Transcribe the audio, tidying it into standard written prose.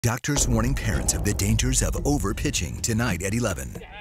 Doctors warning parents of the dangers of over-pitching tonight at 11.